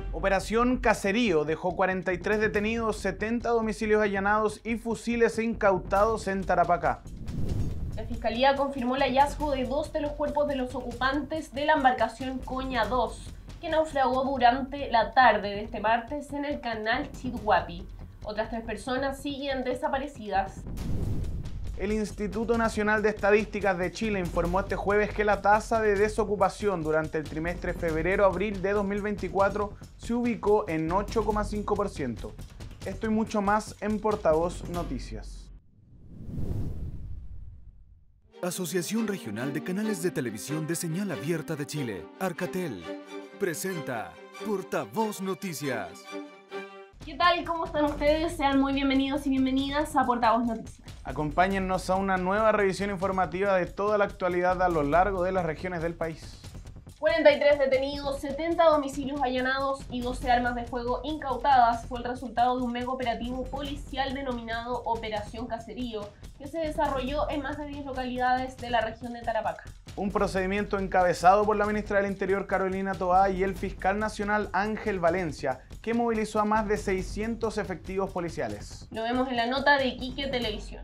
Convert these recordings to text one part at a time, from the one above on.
Operación Caserío dejó 43 detenidos, 70 domicilios allanados y fusiles incautados en Tarapacá. La Fiscalía confirmó el hallazgo de 2 de los cuerpos de los ocupantes de la embarcación Coña 2, que naufragó durante la tarde de este martes en el canal Chidhuapi. Otras 3 personas siguen desaparecidas. El Instituto Nacional de Estadísticas de Chile informó este jueves que la tasa de desocupación durante el trimestre febrero-abril de 2024 se ubicó en 8,5%. Esto y mucho más en Portavoz Noticias. Asociación Regional de Canales de Televisión de Señal Abierta de Chile, Arcatel, presenta Portavoz Noticias. ¿Qué tal? ¿Cómo están ustedes? Sean muy bienvenidos y bienvenidas a Portavoz Noticias. Acompáñennos a una nueva revisión informativa de toda la actualidad a lo largo de las regiones del país. 43 detenidos, 70 domicilios allanados y 12 armas de fuego incautadas fue el resultado de un mega operativo policial denominado Operación Caserío, que se desarrolló en más de 10 localidades de la región de Tarapacá. Un procedimiento encabezado por la ministra del Interior Carolina Toá y el fiscal nacional Ángel Valencia, que movilizó a más de 600 efectivos policiales. Lo vemos en la nota de Iquique Televisión.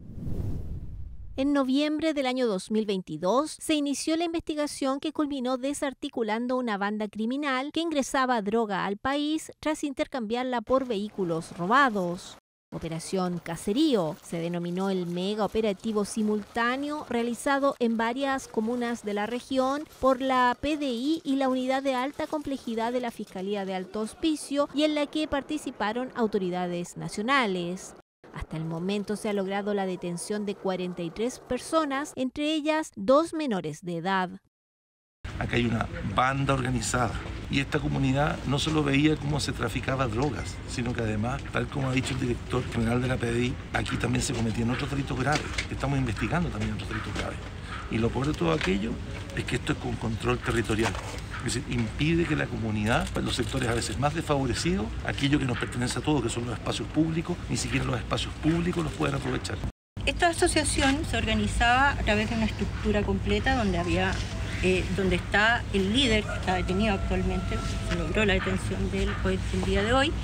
En noviembre del año 2022 se inició la investigación que culminó desarticulando una banda criminal que ingresaba droga al país tras intercambiarla por vehículos robados. Operación Caserío se denominó el mega operativo simultáneo realizado en varias comunas de la región por la PDI y la Unidad de Alta Complejidad de la Fiscalía de Alto Hospicio y en la que participaron autoridades nacionales. Hasta el momento se ha logrado la detención de 43 personas, entre ellas 2 menores de edad. Acá hay una banda organizada y esta comunidad no solo veía cómo se traficaba drogas, sino que además, tal como ha dicho el director general de la PDI, aquí también se cometían otros delitos graves. Estamos investigando también otros delitos graves. Y lo peor de todo aquello es que esto es con control territorial. Es decir, impide que la comunidad, los sectores a veces más desfavorecidos, aquello que nos pertenece a todos, que son los espacios públicos, ni siquiera los espacios públicos los puedan aprovechar. Esta asociación se organizaba a través de una estructura completa donde está el líder, que está detenido actualmente, se logró la detención de él el día de hoy,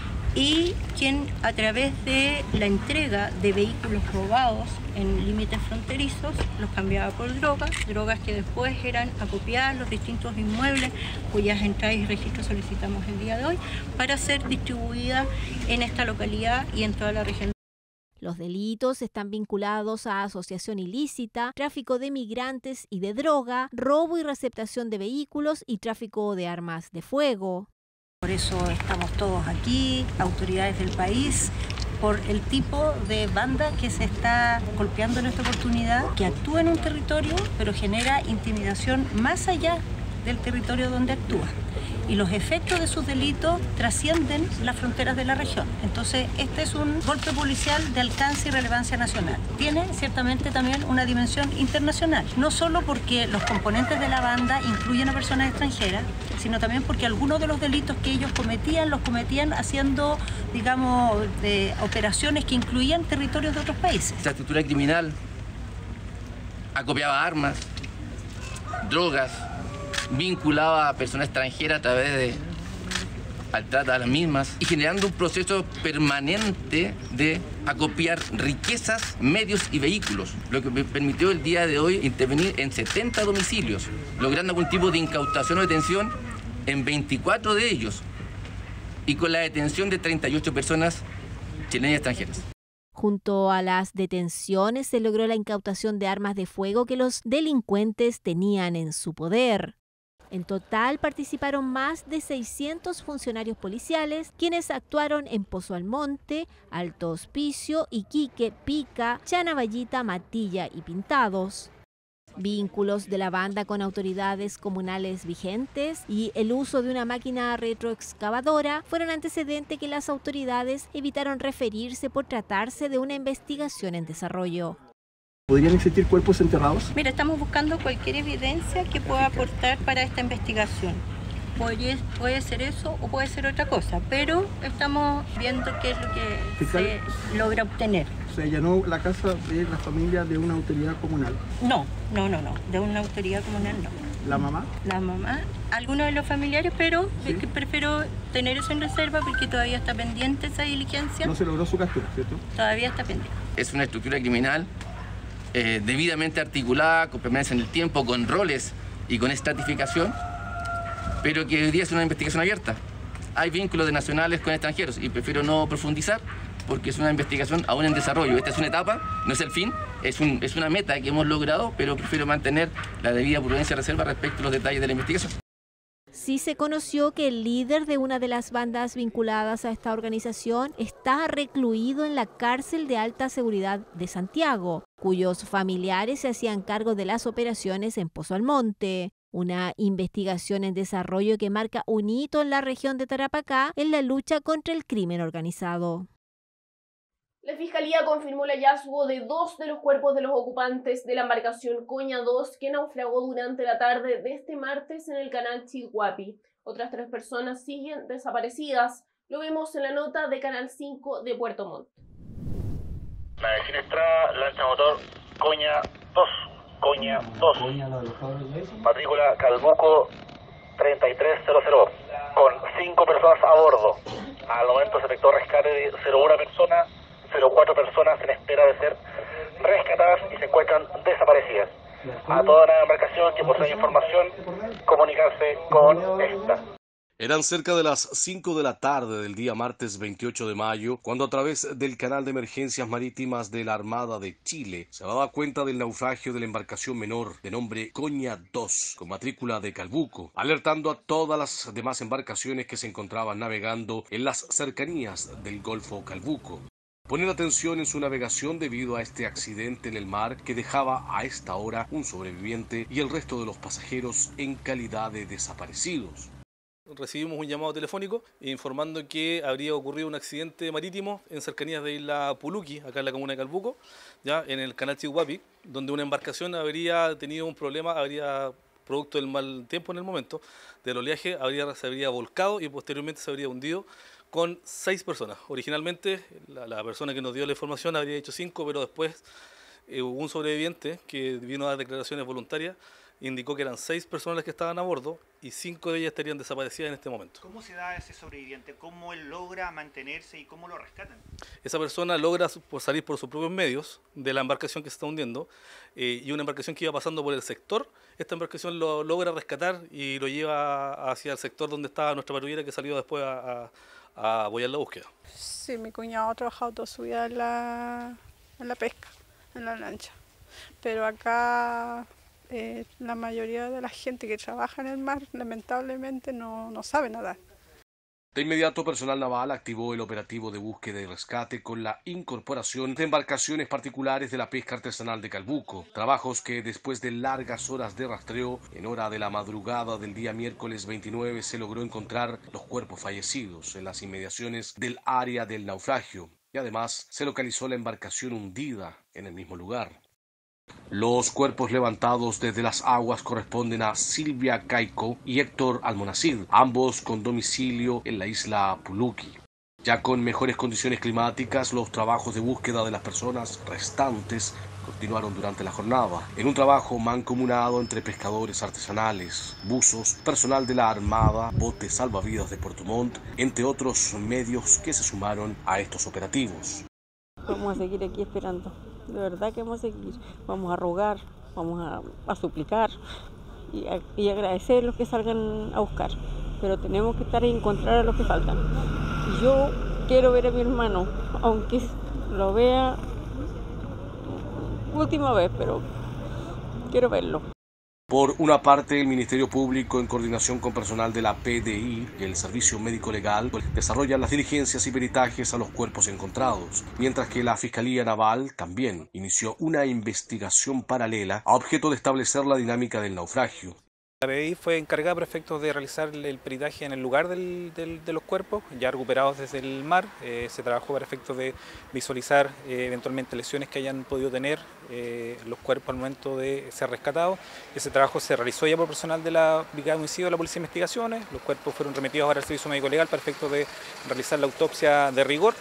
y quien a través de la entrega de vehículos robados en límites fronterizos los cambiaba por drogas que después eran acopiadas en los distintos inmuebles cuyas entradas y registros solicitamos el día de hoy para ser distribuidas en esta localidad y en toda la región. Los delitos están vinculados a asociación ilícita, tráfico de migrantes y de droga, robo y receptación de vehículos y tráfico de armas de fuego. Por eso estamos todos aquí, autoridades del país, por el tipo de banda que se está golpeando en esta oportunidad, que actúa en un territorio, pero genera intimidación más allá del territorio donde actúa. Y los efectos de sus delitos trascienden las fronteras de la región. Entonces, este es un golpe policial de alcance y relevancia nacional. Tiene ciertamente también una dimensión internacional, no solo porque los componentes de la banda incluyen a personas extranjeras, sino también porque algunos de los delitos que ellos los cometían haciendo, digamos, operaciones que incluían territorios de otros países. La estructura criminal acopiaba armas, drogas, vinculaba a personas extranjeras a través al trata de las mismas y generando un proceso permanente de acopiar riquezas, medios y vehículos, lo que me permitió el día de hoy intervenir en 70 domicilios, logrando algún tipo de incautación o detención en 24 de ellos y con la detención de 38 personas chilenas y extranjeras. Junto a las detenciones se logró la incautación de armas de fuego que los delincuentes tenían en su poder. En total participaron más de 600 funcionarios policiales, quienes actuaron en Pozo Almonte, Alto Hospicio, Iquique, Pica, Chanaballita, Matilla y Pintados. Vínculos de la banda con autoridades comunales vigentes y el uso de una máquina retroexcavadora fueron antecedente que las autoridades evitaron referirse por tratarse de una investigación en desarrollo. ¿Podrían existir cuerpos enterrados? Mira, estamos buscando cualquier evidencia que pueda aportar para esta investigación. Puede ser eso o puede ser otra cosa, pero estamos viendo qué es lo que ¿Fiscal? Se logra obtener. ¿Se allanó la casa de la familia de una autoridad comunal? No, de una autoridad comunal no. ¿La mamá? La mamá, algunos de los familiares, pero ¿Sí? es que prefiero tener eso en reserva porque todavía está pendiente esa diligencia. No se logró su captura, ¿cierto? Todavía está pendiente. Es una estructura criminal debidamente articulada, con permanencia en el tiempo, con roles y con estratificación, pero que hoy día es una investigación abierta. Hay vínculos de nacionales con extranjeros y prefiero no profundizar porque es una investigación aún en desarrollo. Esta es una etapa, no es el fin, es una meta que hemos logrado, pero prefiero mantener la debida prudencia y reserva respecto a los detalles de la investigación. Sí se conoció que el líder de una de las bandas vinculadas a esta organización está recluido en la cárcel de alta seguridad de Santiago, cuyos familiares se hacían cargo de las operaciones en Pozo Almonte. Una investigación en desarrollo que marca un hito en la región de Tarapacá en la lucha contra el crimen organizado. La Fiscalía confirmó el hallazgo de 2 de los cuerpos de los ocupantes de la embarcación Coña 2 que naufragó durante la tarde de este martes en el canal Chilhuapi. Otras 3 personas siguen desaparecidas. Lo vemos en la nota de Canal 5 de Puerto Montt. Nave siniestrada, lancha motor Coña 2. Coña 2. Matrícula Calbuco 3300. Con 5 personas a bordo. Al momento se efectuó rescate de 01 persona. 04 personas en espera de ser rescatadas y se encuentran desaparecidas. A toda la embarcación que posea información, comunicarse con esta. Eran cerca de las 5 de la tarde del día martes 28 de mayo, cuando a través del canal de emergencias marítimas de la Armada de Chile se daba cuenta del naufragio de la embarcación menor de nombre Coña 2, con matrícula de Calbuco, alertando a todas las demás embarcaciones que se encontraban navegando en las cercanías del Golfo Calbuco. Poner atención en su navegación debido a este accidente en el mar que dejaba a esta hora un sobreviviente y el resto de los pasajeros en calidad de desaparecidos. Recibimos un llamado telefónico informando que habría ocurrido un accidente marítimo en cercanías de Isla Puluqui, acá en la comuna de Calbuco, ya en el canal Chilhuapi, donde una embarcación habría tenido un problema, producto del mal tiempo en el momento, del oleaje, se habría volcado y posteriormente se habría hundido con 6 personas. Originalmente la persona que nos dio la información habría hecho 5, pero después hubo un sobreviviente que vino a dar declaraciones voluntarias, indicó que eran 6 personas las que estaban a bordo y 5 de ellas estarían desaparecidas en este momento. ¿Cómo se da ese sobreviviente? ¿Cómo él logra mantenerse y cómo lo rescatan? Esa persona logra salir por sus propios medios de la embarcación que se está hundiendo y una embarcación que iba pasando por el sector, esta embarcación lo logra rescatar y lo lleva hacia el sector donde estaba nuestra patrullera que salió después a apoyar la búsqueda. Sí, mi cuñado ha trabajado toda su vida en la pesca, en la lancha, pero acá la mayoría de la gente que trabaja en el mar lamentablemente no sabe nadar. De inmediato, personal naval activó el operativo de búsqueda y rescate con la incorporación de embarcaciones particulares de la pesca artesanal de Calbuco. Trabajos que, después de largas horas de rastreo, en hora de la madrugada del día miércoles 29 se logró encontrar los cuerpos fallecidos en las inmediaciones del área del naufragio y además se localizó la embarcación hundida en el mismo lugar. Los cuerpos levantados desde las aguas corresponden a Silvia Caico y Héctor Almonacid, ambos con domicilio en la isla Puluqui. Ya con mejores condiciones climáticas, los trabajos de búsqueda de las personas restantes continuaron durante la jornada, en un trabajo mancomunado entre pescadores artesanales, buzos, personal de la Armada, botes salvavidas de Puerto Montt, entre otros medios que se sumaron a estos operativos. Vamos a seguir aquí esperando, de verdad que vamos a seguir, vamos a rogar, vamos a suplicar y agradecer a los que salgan a buscar, pero tenemos que estar y encontrar a los que faltan. Yo quiero ver a mi hermano, aunque lo vea última vez, pero quiero verlo. Por una parte, el Ministerio Público, en coordinación con personal de la PDI y el Servicio Médico Legal, desarrollan las diligencias y peritajes a los cuerpos encontrados, mientras que la Fiscalía Naval también inició una investigación paralela a objeto de establecer la dinámica del naufragio. La PDI fue encargada por efectos de realizar el peritaje en el lugar de los cuerpos, ya recuperados desde el mar. Se trabajó para efectos de visualizar eventualmente lesiones que hayan podido tener los cuerpos al momento de ser rescatados. Ese trabajo se realizó ya por personal de la Brigada de Homicidio de la Policía de Investigaciones. Los cuerpos fueron remitidos ahora al Servicio Médico Legal para efectos de realizar la autopsia de rigor.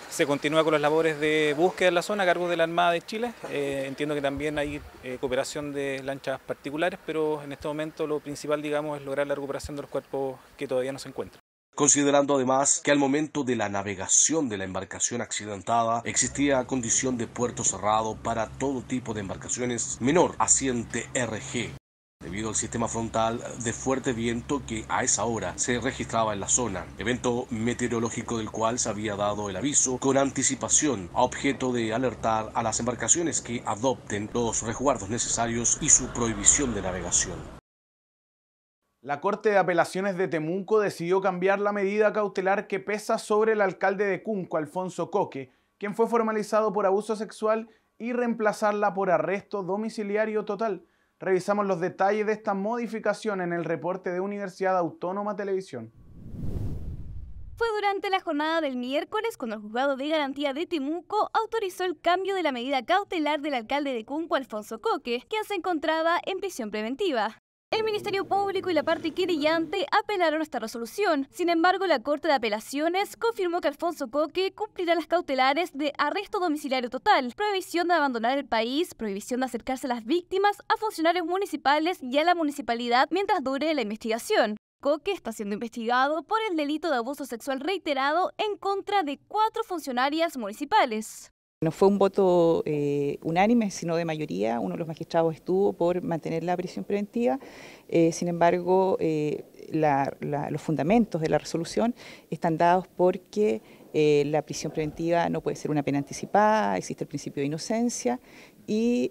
Se continúa con las labores de búsqueda en la zona a cargo de la Armada de Chile. Entiendo que también hay cooperación de lanchas particulares, pero en este momento lo principal, digamos, es lograr la recuperación de los cuerpos que todavía no se encuentran. Considerando además que al momento de la navegación de la embarcación accidentada existía condición de puerto cerrado para todo tipo de embarcaciones menor asciente RG, debido al sistema frontal de fuerte viento que a esa hora se registraba en la zona, evento meteorológico del cual se había dado el aviso con anticipación a objeto de alertar a las embarcaciones que adopten los resguardos necesarios y su prohibición de navegación. La Corte de Apelaciones de Temuco decidió cambiar la medida cautelar que pesa sobre el alcalde de Cunco, Alfonso Coque, quien fue formalizado por abuso sexual, y reemplazarla por arresto domiciliario total. Revisamos los detalles de esta modificación en el reporte de Universidad Autónoma Televisión. Fue durante la jornada del miércoles cuando el Juzgado de Garantía de Temuco autorizó el cambio de la medida cautelar del alcalde de Cunco, Alfonso Coque, quien se encontraba en prisión preventiva. El Ministerio Público y la parte querellante apelaron a esta resolución. Sin embargo, la Corte de Apelaciones confirmó que Alfonso Coque cumplirá las cautelares de arresto domiciliario total, prohibición de abandonar el país, prohibición de acercarse a las víctimas, a funcionarios municipales y a la municipalidad mientras dure la investigación. Coque está siendo investigado por el delito de abuso sexual reiterado en contra de 4 funcionarias municipales. No fue un voto unánime, sino de mayoría. Uno de los magistrados estuvo por mantener la prisión preventiva. Sin embargo, los fundamentos de la resolución están dados porque la prisión preventiva no puede ser una pena anticipada, existe el principio de inocencia y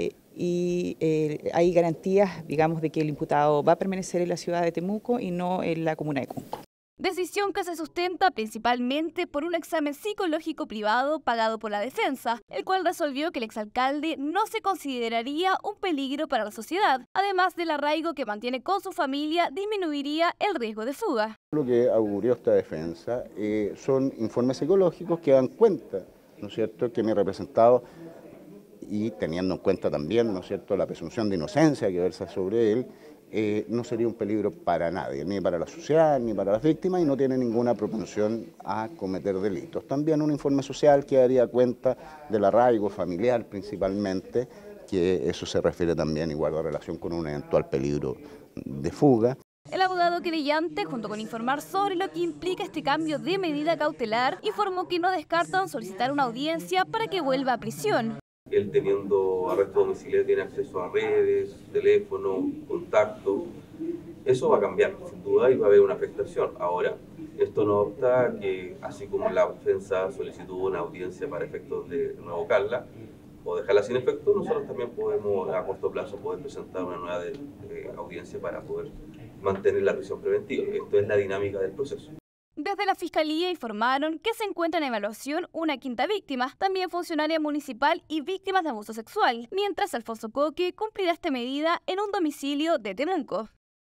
hay garantías, digamos, de que el imputado va a permanecer en la ciudad de Temuco y no en la comuna de Cunco. Decisión que se sustenta principalmente por un examen psicológico privado pagado por la defensa, el cual resolvió que el exalcalde no se consideraría un peligro para la sociedad. Además del arraigo que mantiene con su familia, disminuiría el riesgo de fuga. Lo que augurió esta defensa son informes psicológicos que dan cuenta, ¿no es cierto?, que mi representado, y teniendo en cuenta también, ¿no es cierto?, la presunción de inocencia que versa sobre él, no sería un peligro para nadie, ni para la sociedad, ni para las víctimas, y no tiene ninguna propensión a cometer delitos. También un informe social que daría cuenta del arraigo familiar principalmente, que eso se refiere también y guarda relación con un eventual peligro de fuga. El abogado querellante, junto con informar sobre lo que implica este cambio de medida cautelar, informó que no descartan solicitar una audiencia para que vuelva a prisión. Él, teniendo arresto domiciliario, tiene acceso a redes, teléfono, contacto. Eso va a cambiar, sin duda, y va a haber una afectación. Ahora, esto no obsta que, así como la defensa solicitó una audiencia para efectos de revocarla o dejarla sin efecto, nosotros también podemos, a corto plazo, poder presentar una nueva audiencia para poder mantener la prisión preventiva. Esto es la dinámica del proceso. Desde la Fiscalía informaron que se encuentra en evaluación una 5ª víctima, también funcionaria municipal y víctimas de abuso sexual, mientras Alfonso Coque cumplirá esta medida en un domicilio de Temuco.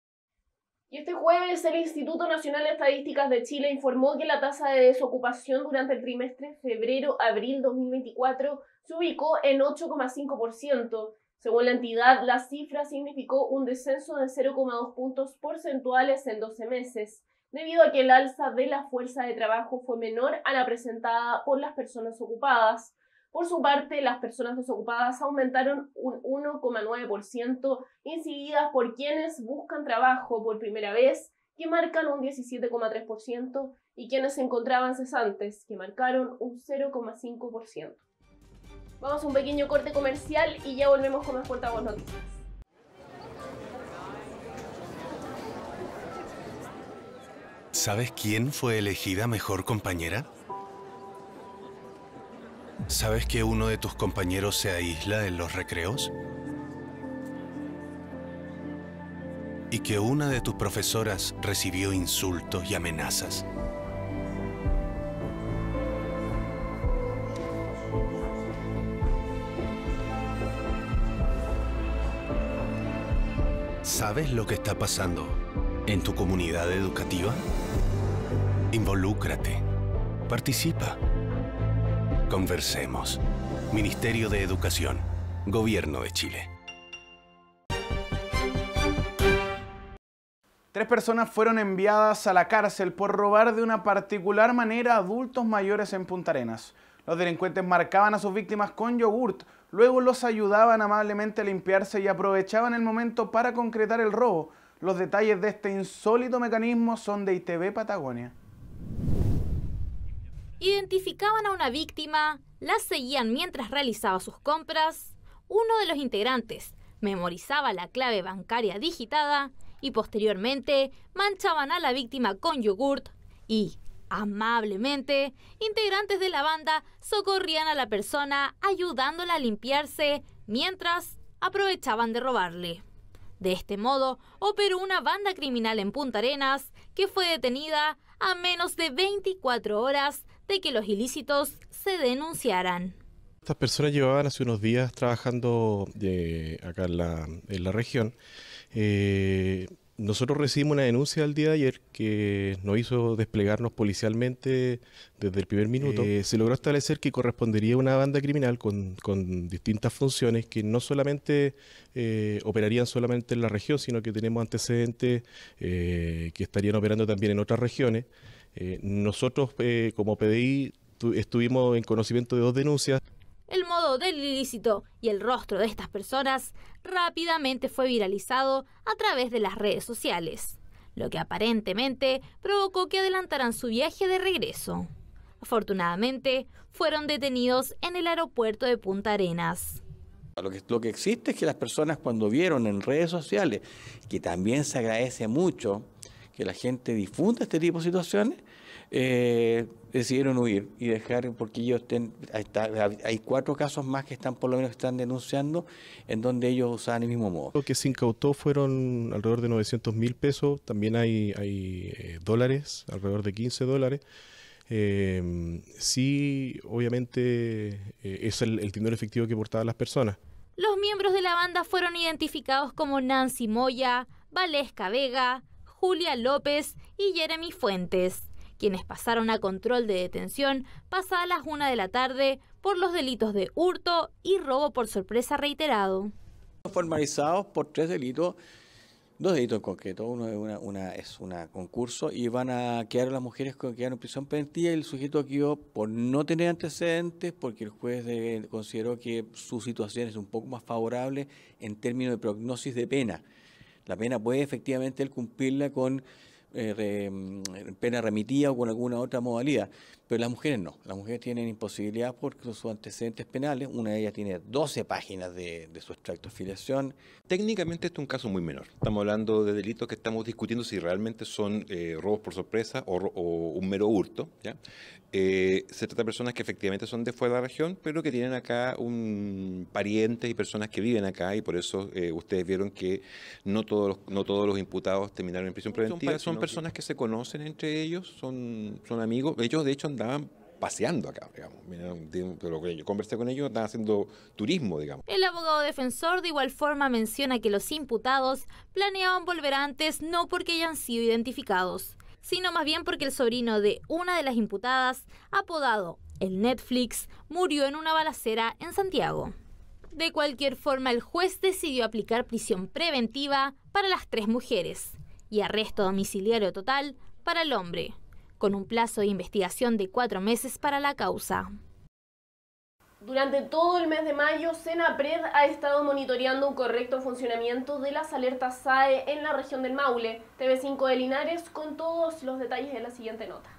Y este jueves el Instituto Nacional de Estadísticas de Chile informó que la tasa de desocupación durante el trimestre febrero-abril 2024 se ubicó en 8,5%. Según la entidad, la cifra significó un descenso de 0,2 puntos porcentuales en 12 meses. Debido a que el alza de la fuerza de trabajo fue menor a la presentada por las personas ocupadas. Por su parte, las personas desocupadas aumentaron un 1,9%, incididas por quienes buscan trabajo por primera vez, que marcan un 17,3%, y quienes se encontraban cesantes, que marcaron un 0,5%. Vamos a un pequeño corte comercial y ya volvemos con más Portavoz Noticias. ¿Sabes quién fue elegida mejor compañera? ¿Sabes que uno de tus compañeros se aísla en los recreos? ¿Y que una de tus profesoras recibió insultos y amenazas? ¿Sabes lo que está pasando en tu comunidad educativa? Involúcrate. Participa. Conversemos. Ministerio de Educación. Gobierno de Chile. 3 personas fueron enviadas a la cárcel por robar de una particular manera a adultos mayores en Punta Arenas. Los delincuentes marcaban a sus víctimas con yogurt, luego los ayudaban amablemente a limpiarse y aprovechaban el momento para concretar el robo. Los detalles de este insólito mecanismo son de ITV Patagonia. Identificaban a una víctima, la seguían mientras realizaba sus compras, uno de los integrantes memorizaba la clave bancaria digitada y posteriormente manchaban a la víctima con yogurt y, amablemente, integrantes de la banda socorrían a la persona ayudándola a limpiarse mientras aprovechaban de robarle. De este modo, operó una banda criminal en Punta Arenas que fue detenida a menos de 24 horas de que los ilícitos se denunciaran. Estas personas llevaban hace unos días trabajando acá en la región. Nosotros recibimos una denuncia el día de ayer que nos hizo desplegarnos policialmente desde el primer minuto. Se logró establecer que correspondería a una banda criminal con distintas funciones que no solamente operarían solamente en la región, sino que tenemos antecedentes que estarían operando también en otras regiones. Nosotros como PDI estuvimos en conocimiento de 2 denuncias. El modo del ilícito y el rostro de estas personas rápidamente fue viralizado a través de las redes sociales, lo que aparentemente provocó que adelantaran su viaje de regreso. Afortunadamente, fueron detenidos en el aeropuerto de Punta Arenas. Lo que existe es que las personas, cuando vieron en redes sociales, que también se agradece mucho que la gente difunda este tipo de situaciones, decidieron huir y dejar, porque ellos hay 4 casos más que están, por lo menos están denunciando, en donde ellos usaban el mismo modo. Lo que se incautó fueron alrededor de 900.000 pesos, también hay dólares, alrededor de 15 dólares. Sí, obviamente es el dinero efectivo que portaban las personas. Los miembros de la banda fueron identificados como Nancy Moya, Valesca Vega, Julia López y Jeremy Fuentes, quienes pasaron a control de detención pasadas las 1 de la tarde por los delitos de hurto y robo por sorpresa reiterado. Formalizados por 3 delitos, 2 delitos en concreto. Uno es un concurso y van a quedar las mujeres que quedaron en prisión preventiva y el sujeto quedó por no tener antecedentes porque el juez consideró que su situación es un poco más favorable en términos de prognosis de pena. La pena puede efectivamente él cumplirla con pena remitida o con alguna otra modalidad, pero las mujeres no. Las mujeres tienen imposibilidad por sus antecedentes penales. Una de ellas tiene 12 páginas de su extracto de filiación. Técnicamente este es un caso muy menor. Estamos hablando de delitos que estamos discutiendo si realmente son robos por sorpresa o un mero hurto, ¿ya? Se trata de personas que efectivamente son de fuera de la región, pero que tienen acá parientes y personas que viven acá, y por eso ustedes vieron que no todos los imputados terminaron en prisión preventiva. Son personas que se conocen entre ellos, son amigos. Ellos de hecho andaban paseando acá, digamos. De lo que yo conversé con ellos, estaban haciendo turismo, digamos. El abogado defensor de igual forma menciona que los imputados planeaban volver antes no porque hayan sido identificados, sino más bien porque el sobrino de una de las imputadas, apodado el Netflix, murió en una balacera en Santiago. De cualquier forma, el juez decidió aplicar prisión preventiva para las 3 mujeres y arresto domiciliario total para el hombre, con un plazo de investigación de 4 meses para la causa. Durante todo el mes de mayo, Senapred ha estado monitoreando un correcto funcionamiento de las alertas SAE en la región del Maule. TV5 de Linares con todos los detalles en la siguiente nota.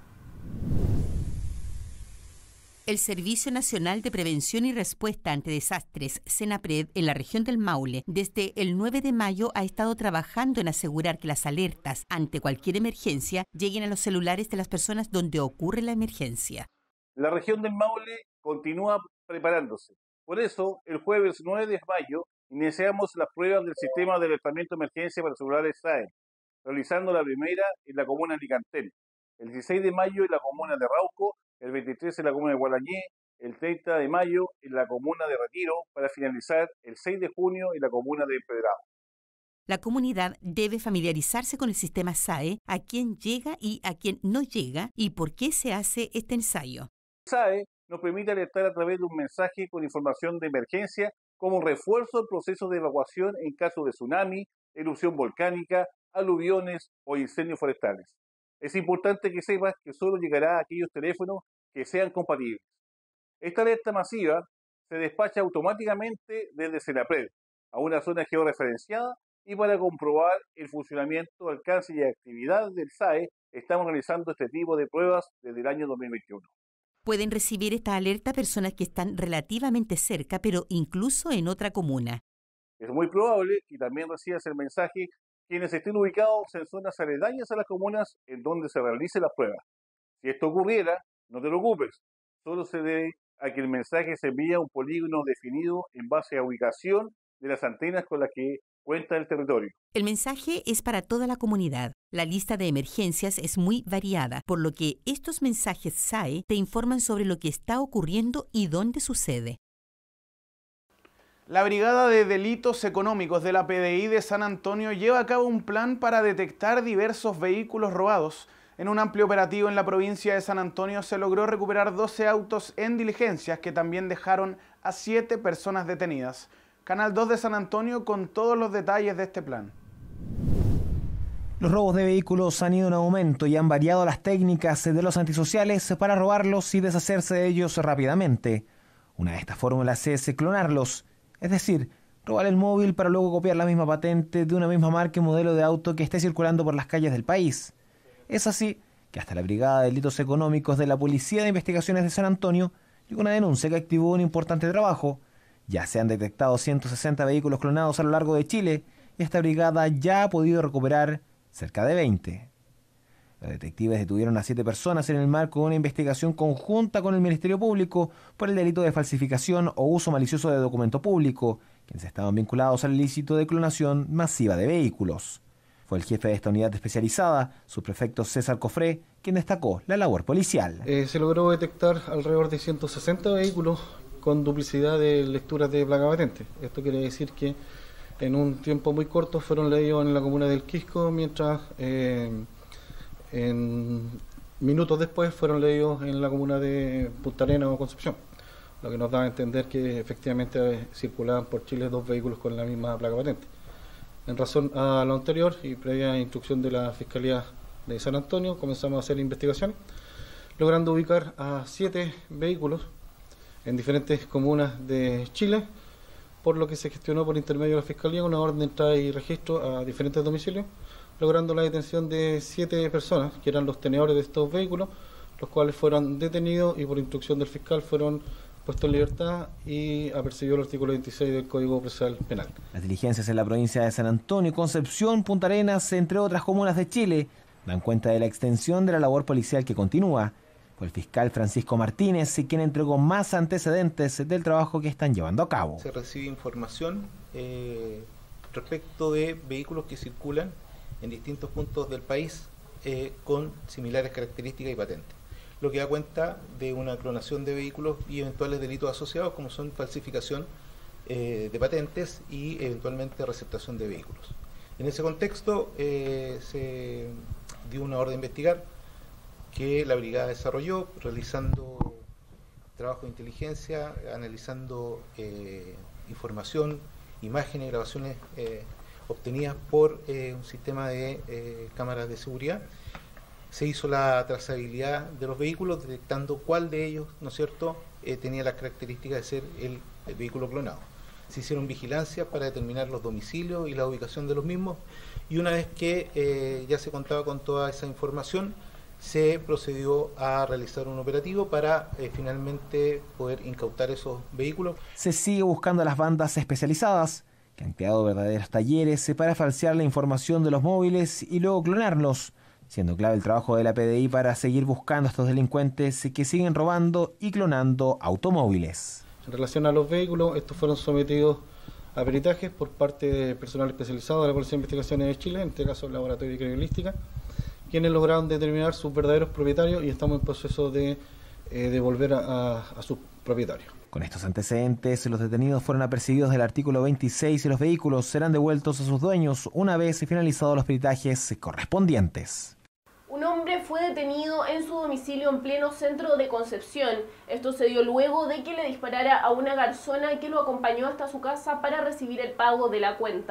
El Servicio Nacional de Prevención y Respuesta ante Desastres, Senapred, en la región del Maule, desde el 9 de mayo ha estado trabajando en asegurar que las alertas ante cualquier emergencia lleguen a los celulares de las personas donde ocurre la emergencia. La región del Maule continúa preparándose. Por eso, el jueves 9 de mayo iniciamos las pruebas del sistema de alertamiento de emergencia para celulares SAE, realizando la primera en la comuna de Licantel, el 16 de mayo en la comuna de Rauco, el 23 en la comuna de Gualañé, el 30 de mayo en la comuna de Retiro, para finalizar el 6 de junio en la comuna de Empedrado. La comunidad debe familiarizarse con el sistema SAE, a quién llega y a quién no llega, y por qué se hace este ensayo. SAE nos permite alertar a través de un mensaje con información de emergencia como un refuerzo al proceso de evacuación en caso de tsunami, erupción volcánica, aluviones o incendios forestales. Es importante que sepas que solo llegará a aquellos teléfonos que sean compatibles. Esta alerta masiva se despacha automáticamente desde Senapred a una zona georreferenciada y para comprobar el funcionamiento, alcance y actividad del SAE estamos realizando este tipo de pruebas desde el año 2021. Pueden recibir esta alerta personas que están relativamente cerca, pero incluso en otra comuna. Es muy probable que también recibas el mensaje quienes estén ubicados en zonas aledañas a las comunas en donde se realice la prueba. Si esto ocurriera, no te preocupes, solo se debe a que el mensaje se envía a un polígono definido en base a ubicación de las antenas con las que cuenta el territorio. El mensaje es para toda la comunidad. La lista de emergencias es muy variada, por lo que estos mensajes SAE te informan sobre lo que está ocurriendo y dónde sucede. La Brigada de Delitos Económicos de la PDI de San Antonio lleva a cabo un plan para detectar diversos vehículos robados. En un amplio operativo en la provincia de San Antonio se logró recuperar 12 autos en diligencias que también dejaron a 7 personas detenidas. Canal 2 de San Antonio con todos los detalles de este plan. Los robos de vehículos han ido en aumento y han variado las técnicas de los antisociales para robarlos y deshacerse de ellos rápidamente. Una de estas fórmulas es clonarlos, es decir, robar el móvil para luego copiar la misma patente de una misma marca y modelo de auto que esté circulando por las calles del país. Es así que hasta la Brigada de Delitos Económicos de la Policía de Investigaciones de San Antonio llegó una denuncia que activó un importante trabajo. Ya se han detectado 160 vehículos clonados a lo largo de Chile y esta brigada ya ha podido recuperar cerca de 20. Los detectives detuvieron a 7 personas en el marco de una investigación conjunta con el Ministerio Público por el delito de falsificación o uso malicioso de documento público, quienes estaban vinculados al ilícito de clonación masiva de vehículos. Fue el jefe de esta unidad especializada, subprefecto César Cofré, quien destacó la labor policial. Se logró detectar alrededor de 160 vehículos con duplicidad de lecturas de placa patente. Esto quiere decir que en un tiempo muy corto fueron leídos en la comuna del Quisco, mientras en minutos después fueron leídos en la comuna de Punta Arenas o Concepción, lo que nos da a entender que efectivamente circulaban por Chile 2 vehículos con la misma placa patente. En razón a lo anterior y previa instrucción de la Fiscalía de San Antonio, comenzamos a hacer investigaciones, logrando ubicar a 7 vehículos en diferentes comunas de Chile, por lo que se gestionó por intermedio de la Fiscalía una orden de entrada y registro a diferentes domicilios, logrando la detención de 7 personas, que eran los tenedores de estos vehículos, los cuales fueron detenidos y por instrucción del fiscal fueron puestos en libertad y apercibió el artículo 26 del Código Procesal Penal. Las diligencias en la provincia de San Antonio, Concepción, Punta Arenas, entre otras comunas de Chile, dan cuenta de la extensión de la labor policial que continúa. Fue el fiscal Francisco Martínez quien entregó más antecedentes del trabajo que están llevando a cabo. Se recibe información respecto de vehículos que circulan en distintos puntos del país con similares características y patentes, lo que da cuenta de una clonación de vehículos y eventuales delitos asociados como son falsificación de patentes y eventualmente receptación de vehículos. En ese contexto se dio una orden de investigar que la brigada desarrolló realizando trabajo de inteligencia, analizando información, imágenes y grabaciones obtenidas por un sistema de cámaras de seguridad. Se hizo la trazabilidad de los vehículos, detectando cuál de ellos, ¿no es cierto?, tenía las características de ser el vehículo clonado. Se hicieron vigilancias para determinar los domicilios y la ubicación de los mismos, y una vez que ya se contaba con toda esa información, se procedió a realizar un operativo para finalmente poder incautar esos vehículos. Se sigue buscando a las bandas especializadas que han creado verdaderos talleres para falsear la información de los móviles y luego clonarlos, siendo clave el trabajo de la PDI para seguir buscando a estos delincuentes que siguen robando y clonando automóviles. En relación a los vehículos, estos fueron sometidos a peritajes por parte de personal especializado de la Policía de Investigaciones de Chile, en este caso el Laboratorio de Criminalística, quienes lograron determinar sus verdaderos propietarios y estamos en proceso de devolver a sus propietarios. Con estos antecedentes, los detenidos fueron apercibidos del artículo 26 y los vehículos serán devueltos a sus dueños una vez finalizados los peritajes correspondientes. Un hombre fue detenido en su domicilio en pleno centro de Concepción. Esto se dio luego de que le disparara a una garzona que lo acompañó hasta su casa para recibir el pago de la cuenta.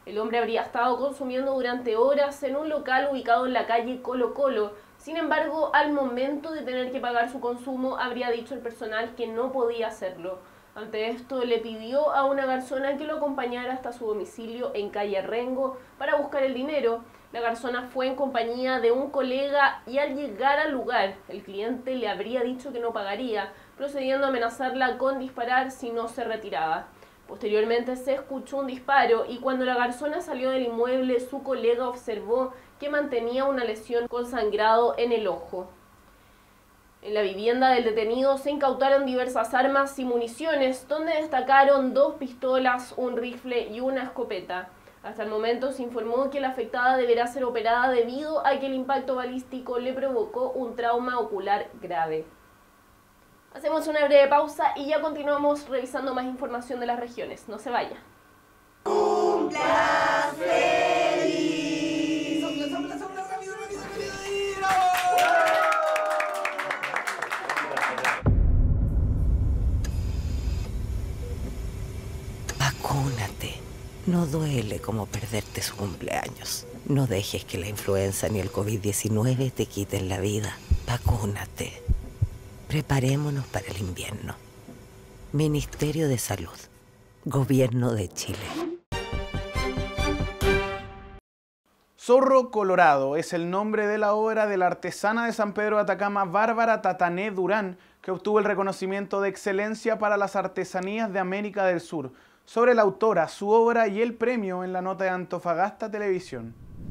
El hombre habría estado consumiendo durante horas en un local ubicado en la calle Colo Colo. Sin embargo, al momento de tener que pagar su consumo, habría dicho el personal que no podía hacerlo. Ante esto, le pidió a una garzona que lo acompañara hasta su domicilio en calle Rengo para buscar el dinero. La garzona fue en compañía de un colega y al llegar al lugar, el cliente le habría dicho que no pagaría, procediendo a amenazarla con disparar si no se retiraba. Posteriormente se escuchó un disparo y cuando la garzona salió del inmueble, su colega observó que mantenía una lesión con sangrado en el ojo. En la vivienda del detenido se incautaron diversas armas y municiones, donde destacaron 2 pistolas, un rifle y una escopeta. Hasta el momento se informó que la afectada deberá ser operada debido a que el impacto balístico le provocó un trauma ocular grave. Hacemos una breve pausa y ya continuamos revisando más información de las regiones. No se vaya. ¡Cumpla feliz! Vacúnate. No duele como perderte su cumpleaños. No dejes que la influenza ni el COVID-19 te quiten la vida. Vacúnate. Preparémonos para el invierno. Ministerio de Salud. Gobierno de Chile. Zorro Colorado es el nombre de la obra de la artesana de San Pedro de Atacama, Bárbara Tatané Durán, que obtuvo el reconocimiento de excelencia para las artesanías de América del Sur. Sobre la autora, su obra y el premio en la nota de Antofagasta Televisión.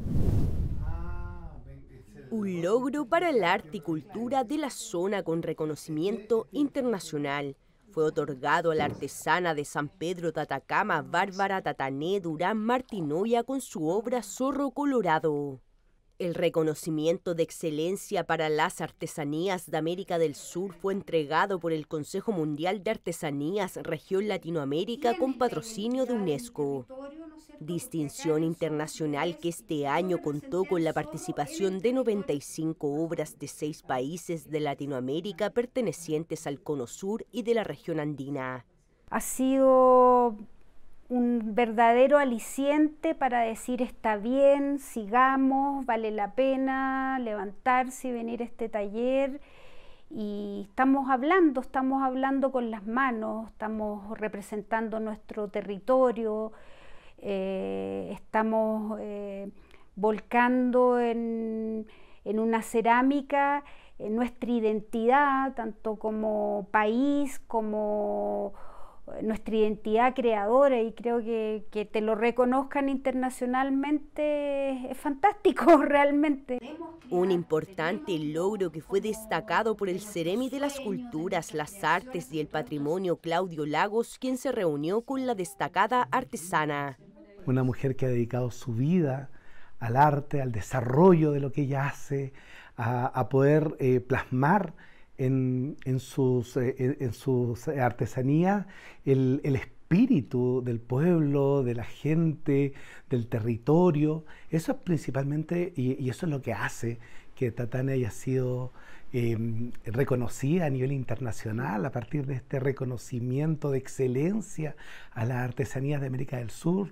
Un logro para el arte y cultura de la zona con reconocimiento internacional. Fue otorgado a la artesana de San Pedro de Atacama, Bárbara Tatané Durán Martinoya, con su obra Zorro Colorado. El reconocimiento de excelencia para las artesanías de América del Sur fue entregado por el Consejo Mundial de Artesanías Región Latinoamérica con patrocinio de UNESCO. Distinción internacional que este año contó con la participación de 95 obras de 6 países de Latinoamérica pertenecientes al Cono Sur y de la región andina. Ha sido un verdadero aliciente para decir está bien, sigamos, vale la pena levantarse y venir a este taller. Y estamos hablando con las manos, estamos representando nuestro territorio, estamos volcando en una cerámica nuestra identidad, tanto como país, como nuestra identidad creadora, y creo que te lo reconozcan internacionalmente es fantástico realmente. Un importante logro que fue destacado por el Ceremi de las Culturas, las Artes y el Patrimonio Claudio Lagos, quien se reunió con la destacada artesana. Una mujer que ha dedicado su vida al arte, al desarrollo de lo que ella hace, a poder plasmar en sus artesanías el espíritu del pueblo, de la gente, del territorio. Eso es principalmente, y eso es lo que hace que Tatané haya sido reconocida a nivel internacional a partir de este reconocimiento de excelencia a las artesanías de América del Sur,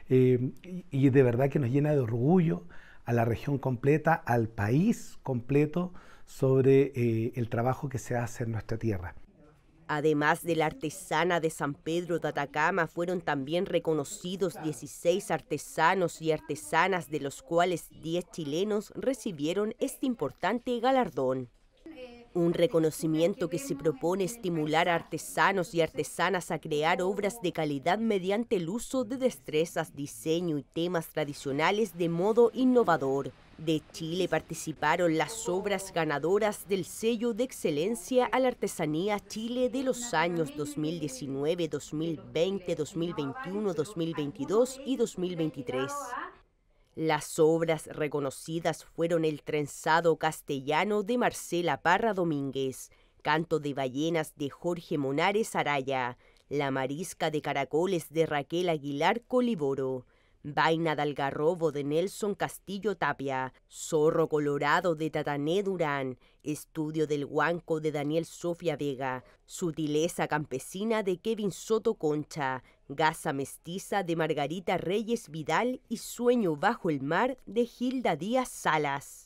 y de verdad que nos llena de orgullo a la región completa, al país completo, sobre el trabajo que se hace en nuestra tierra. Además de la artesana de San Pedro de Atacama, fueron también reconocidos 16 artesanos y artesanas, de los cuales 10 chilenos recibieron este importante galardón. Un reconocimiento que se propone estimular a artesanos y artesanas a crear obras de calidad mediante el uso de destrezas, diseño y temas tradicionales de modo innovador. De Chile participaron las obras ganadoras del sello de excelencia a la artesanía Chile de los años 2019, 2020, 2021, 2022 y 2023. Las obras reconocidas fueron el trenzado castellano de Marcela Parra Domínguez, canto de ballenas de Jorge Monares Araya, la marisca de caracoles de Raquel Aguilar Coliboro, Vaina de algarrobo de Nelson Castillo Tapia, Zorro colorado de Tatané Durán, Estudio del Huanco de Daniel Sofía Vega, Sutileza campesina de Kevin Soto Concha, Gasa mestiza de Margarita Reyes Vidal y Sueño bajo el mar de Hilda Díaz Salas.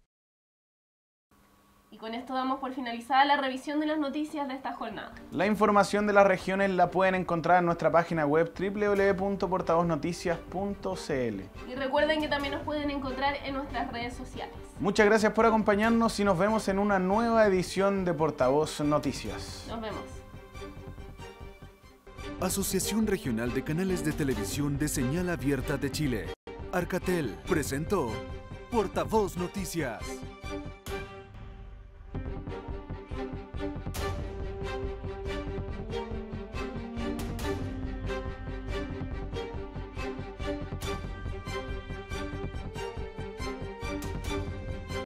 Y con esto damos por finalizada la revisión de las noticias de esta jornada. La información de las regiones la pueden encontrar en nuestra página web www.portavoznoticias.cl. Y recuerden que también nos pueden encontrar en nuestras redes sociales. Muchas gracias por acompañarnos y nos vemos en una nueva edición de Portavoz Noticias. Nos vemos. Asociación Regional de Canales de Televisión de Señal Abierta de Chile. Arcatel presentó Portavoz Noticias.